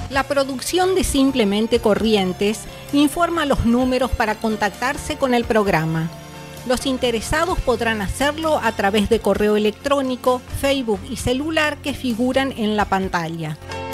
La producción de Simplemente Corrientes informa los números para contactarse con el programa. Los interesados podrán hacerlo a través de correo electrónico, Facebook y celular que figuran en la pantalla.